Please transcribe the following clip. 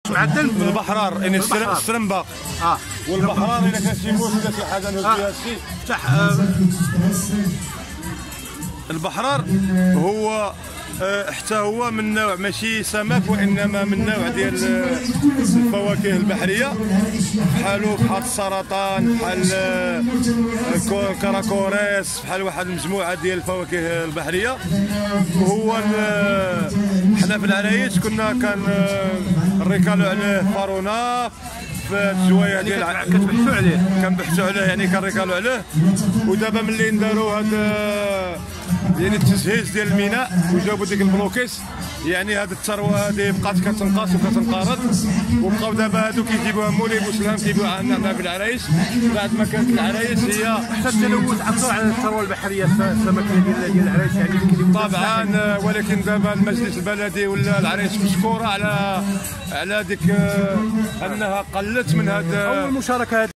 معدن البحرار يعني السرمبه والبحرار الا كان شي موت ولا شي حاجه نهز فيها الشيء افتح. البحرار هو حتى هو من نوع ماشي سمك وانما من نوع ديال الفواكه البحريه بحالو بحال السرطان بحال كراكوريس بحال واحد المجموعه ديال الفواكه البحريه. وهو حنا في العرايش كنا كنريكالو عليه فارونا في الزوايا ديال كتبحثوا عليه كنبحثوا عليه يعني كنريكالو عليه. ودابا ملي نداروا هذا يعني التجهيز ديال الميناء وجابوا ديك البلوكيس يعني هذه الثروه هذه بقات كتنقص وكتنقرض. وبقاو دابا هادو كيجيبوها مولي بوسلام كيبيعوها عندنا في العرايش بعد ما كانت العرايش هي حتى التلوث عطوا على الثروه البحريه السمكيه ديال العرايش يعني طبعا. ولكن دابا المجلس البلدي ولا العرايش مشكوره على ديك انها قلت من هذا اول مشاركه